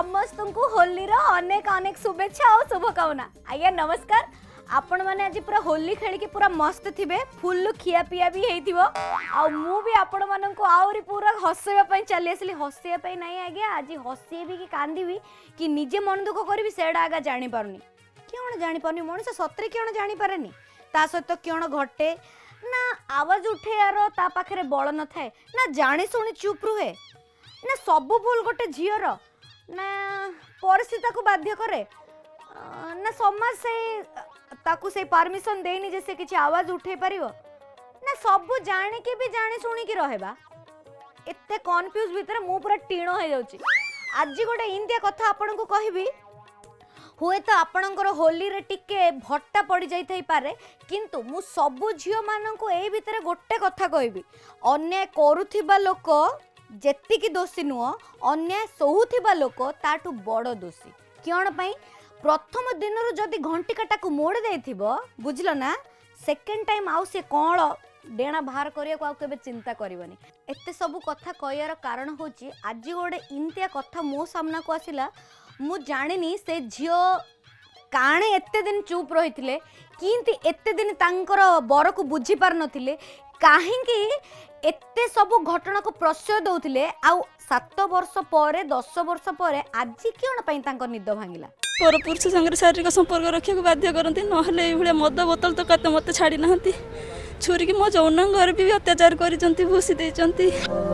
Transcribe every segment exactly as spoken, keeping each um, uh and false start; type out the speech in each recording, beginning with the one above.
समस्त को होली रो अनेक अनेक शुभेच्छा और शुभकामना। आज्ञा नमस्कार। आपण मैंने आज पूरा होली खेल के पूरा मस्त थिबे, फुल खिया पिया भी हेइथिबो आ मु भी आपण मानन को आउरी पूरा हसैबा पई चली आसली। हसैबा पई नहीं आज्ञा, आज हसैबी कि कांदीबी कि निजे मन दुख करबी सेडा आगा जानि पारुनी। क्यों जानि पारुनी मनुष्य सतरे क्यों जानि पारेनी। ता सहित क्यों घटे ना आवाज उठे यार ता पाखरे बळ न थाए ना जानि सुनी चुप रुहे ना सबु भूल गोटे झीर ना परिस्थिति को बाध्य करे ना समाज से ताकू से परमिशन देनी जे से किछि आवाज उठे परिवो ना सबु जाने के भी जाने सुनी की रहबा। एते कन्फ्यूज भीतर मु पूरा टीणो हो जाउची। आज गोटे इंडिया कथा आपन को कहबी, हुए तो आपणकर होली रे टिके भट्टा पड़ जाई थाई पारे, किंतु मु सबु झियो मानन को ए भीतर गोटे कथा कहबी, अन्याय करूथिबा लोक जेतिकी दोषी नुह, अन्याय सोहुथिबा लोक ताटू बड़ दोषी। क्यों पई प्रथम दिन जदि घंटी काटा को मोड़ देथिबो बुझलो ना, सेकेंड टाइम आउ से कोण डेणा बाहर करिया को आ केबे चिंता करबनी। एते सब कथा कहयार कारण होची आज गोटे इंतिया कथा मो सामना को आसिला। मु जानिनी से झियो काणे एते दिन चुप रहिथिले, किंति एते दिन तांकर बर को बुझी पार नथिले, काहेकि एते सब घटना को प्रश्रय दउथिले। आ सात वर्ष पर दस वर्ष पर आज क्यों पई तांकर निद भांगिला। पर पुरुष संगे शारीरिक संपर्क रखा बाध्य करती, नहले ये मद बोतल तो कत मत छाड़ी ना, छुरी की मो जौन घर भी अत्याचार कर भूसी देती।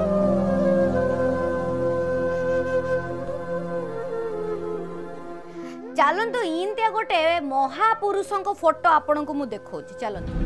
चलतु इंतिया गोटे महापुरुषों को फोटो आपण को मु देखो। चलतु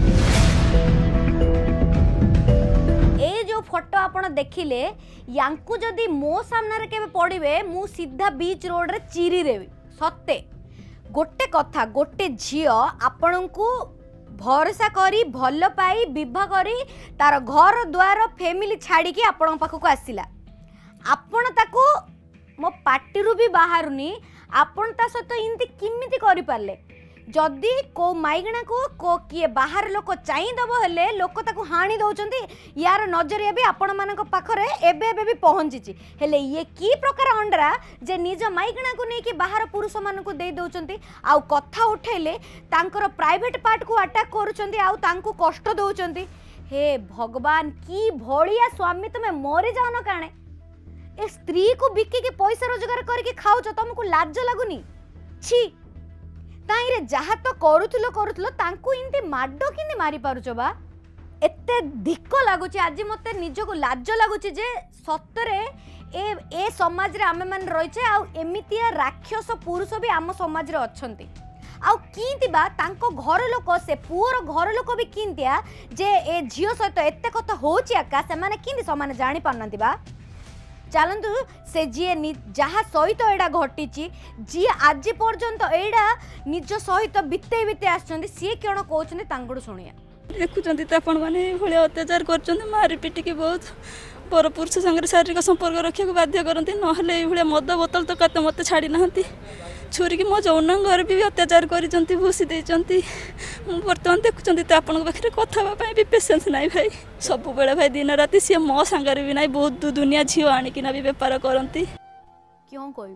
ए जो फोटो आपण देखिले यांकु जदि मो सामने केबे पड़िबे मु सीधा बीच रोड रे चिरी रेबी। सत्ते गोटे कथा, गोटे झियो आपण को भरोसा करी भल पाई विवाह करी तार घर द्वार फैमिली छाड़ी की आपण पाखक आसिला, आपण ताको मो पार्टी भी बाहरुनी, आपण ता सहित इनती किमिति करि पारले। जदि को माइगणा को को किए बाहर लोक चाहिदब हेले लोक ताको हाणी दउचंती, यार नजरिया भी आपण मानक पाखरे एबे एबे भी पहुंचीची। हेले ये की प्रकार अंडरा जे निज माइगणा को नेकी बाहर पुरुष मानक दे दउचंती, आउ कथा उठेले तांकर प्राइवेट पार्ट को अटैक करूचंती, आउ तांको कष्ट दउचंती। हे भगवान की भड़िया स्वामी तुमे मरी जाओ न काणे। ए स्त्री को बिकी के पैसा रोजगार करके खाउछ, तुमको लाज लागुनी? छी ताइरे जहा तो करूथलो करूथलो तांको इनते माडो किने मारी पारुचो बा। एते धिक्क लागुची, आज मते निजको लाज लागुची जे सतरे ए ए समाज रे आमे मान रहिचे, आ एमितिया राक्षस पुरुष भी आम समाज रे अछंती। आ किंति बा तांको घर लोक से पुअर घर लोक भी किंतिया जे ए झियो सहित एते कथा होची आका से माने किंति समान जानि पानंती बा। चलतु से जी जहाँ सहित एडा घटी जी आज पर्यंत एडा निज सहित बिते बिते आछंती सी कौन कहते शुणिया। देखुं आपण मैंने भाई अत्याचार कर मारी पिटिकी बहुत पर पुरुष संगे शारीरिक संपर्क रखा बाध्य करती, नहले ये मद बोतल तो कत मत छाड़ी ना, छुरी की मो जौन घर भी अत्याचार कर भूसी देती। बर्तमान देखुं तो आपण पाखे कथा भी पेसेंस ना भाई, सब बेले भाई दिन राति सी मो सांगे भी ना, बहुत दुनिया झील आणिकिना भी बेपार करती। क्यों कहबी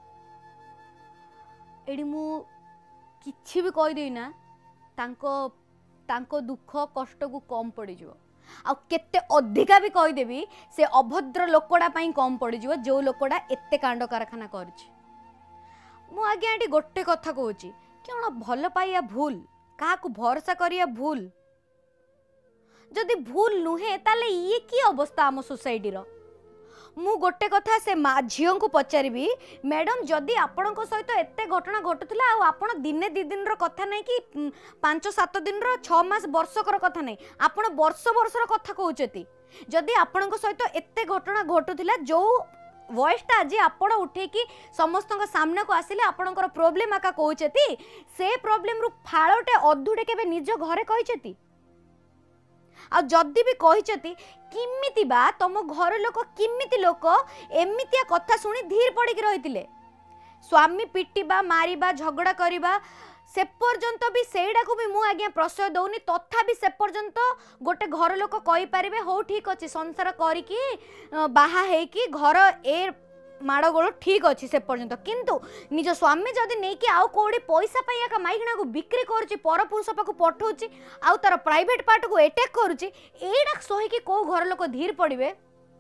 एडी मु किछि भी कहि देई ना, तांको तांको दुख कष्ट को कम पड़ जिवो, आ केते अधिका भी कहीदेवी से अभद्र लोकड़ा पाई कम पड़ जिवो जो लोकड़ा एते कांड कारखाना करछि। मु आज्ञा एटी गोटे कथा कहूची, क्यों भल पाइया भूल, क्या भरोसा करिया भूल। जदि भूल नुहे ताले ये की अवस्था आम सोसाइटी रो। मु गोटे कथा से झील को पचारि, मैडम जदि आपण सहित एते घटना घटुला आ आपण दिने दी दिन रो कथा नहीं कि पांच सात दिन रो छ मास वर्षकर कथा नहीं, आपण वर्ष वर्षर कथा कहउचती। जदि आपण सहित एते घटना घटुला जो वॉइसटा आज आपण उठे कि समस्त सामने को आसिले आपणकर प्रोब्लेम आका कहउचती, से प्रोब्लेम रु फाळटे अधुडे केबे निज घरे कहिचती। आ जदि भी कहिचती किमिति बा तम घर लोक किमिति लोक एमितिया कथा सुनी धीर पड़ी रही, स्वामी पिटिबा मारिबा झगड़ा करिबा से पर्यंत भी सेडा को भी मु आज्ञा प्रश्रय दौनी, तथापि से पर्यंत गोटे घर लोक कहि पारिबे हो ठीक अछि संसार करिकी बाहा हेकी घर ए माड़ गोल ठीक अच्छी से पर्यंत किंतु निज स्वामी जदि नहीं कि आउ कोड़ी पैसा पाई का माइकना को बिक्री करुच्ची पर पुरुष पाक पठाऊँच आउ तार प्राइवेट पार्ट को एटेक करुच्ची एटा सहीकि कौ घर लोक धीर पड़े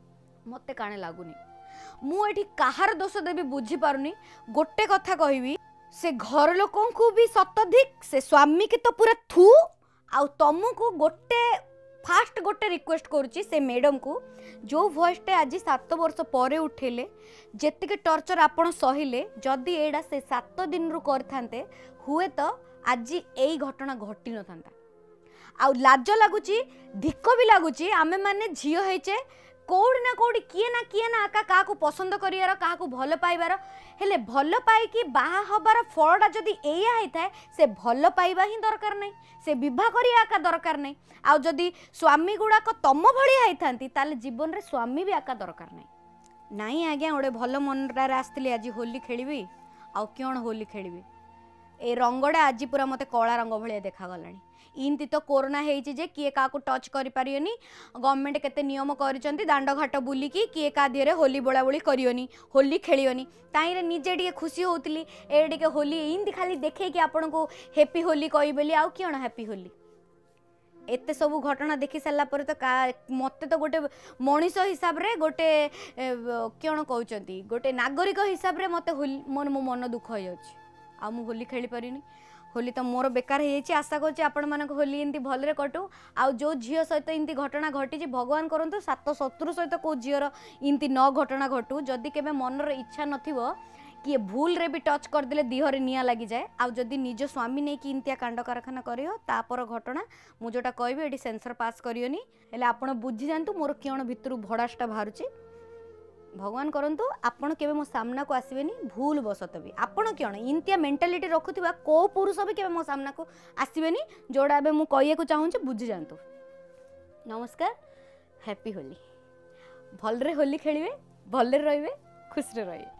मत काणे लगुनि मुझे कहार दोष देवी बुझी पारुनी गोटे कथा कहबी से घर लोकों को भी सतधिक से स्वामी की तो पूरा थू आउ तुमको गोटे फास्ट गोटे रिक्वेस्ट करुच्ची से मैडम को जो भॉइसटे आज सात वर्ष पर उठेले जेतिके टर्चर आपण सहिले जदि एडा से सात दिन रु करथांते हुए तो आज यही घटना घटी न थांता आउ लाज लगुची धिक भी लगुची आमे माने झियो हेचे कौड़ी ना कौड़ी किए ना किए ना आका क्या पसंद करियार क्या भल पाइबार हेले भल पाइकी बाहा हबार फलटा जदि एया होता है से भल पाइबा ही दरकार नहीं से विवाह करिया आका दरकार नहीं आउ जदि स्वामी गुड़ाक तम भलिया होइथांती ताले जीवन रे स्वामी भी आका दरकार नहीं नाई आज्ञा गोटे भल मनटारे आसती आज होली खेली आउ कौन होली खेली ए रंगटा आज पूरा मते कला रंग भाया देखा इनती तो कोरोना होइछि जे किए का टच करि पारियोनी गवर्नमेंट केते नियम करिसेंती दांड घाट बुलिकी किए का दिरे होली बोला बोली करियोनी होली खेलियोनी ताइरे निजे टिके खुशी होतली ए टिके होली इनती खाली देखे कि आपन को हैप्पी होली कहि बेली आउ कियण हैप्पी होली एते सब घटना देखि सारा पर तो मत तो गोटे मनीष हिसाब रे गोटे कौन कहते गोटे नागरिक हिसाब रे मत होली मोर मो मन दुख हो जाଉଛି आ मु होली खेली पारिनी होली तो मोर बेकार हो आशा कर आपण मानक होली एमती भलरे कटू आउ जो झील सहित एमती घटना घटी भगवान करंतु सात शत्रु सहित को झीर एमती न घटना घटू जदि केबे मनर इच्छा नथिबो किए भूल रे भी टच करदे दिहरे निया लगी जाए आउ जदि निज स्वामी नहीं कि इंतिया कांड कारखाना करियो तापर घटना मु जोटा कहबी एटी सेंसर पास करियोनी हेले आपण बुझी जानतु मोर कियण भितरु भड़ासटा बाहरुची भगवान करंतु आपण केबे मो सामना को आसीबेनी भूल बसत भी आपण कियण इंतिया मेंटालिटी रखुथिबा को पुरुष भी केबे मो सामना को आसीबेनी जोड़ा एबे मु कहिए को चाहूँ बुझी जानतु नमस्कार हैप्पी होली भलरे होली खेलिबे भलरे रहिबे खुश रे रहिबे।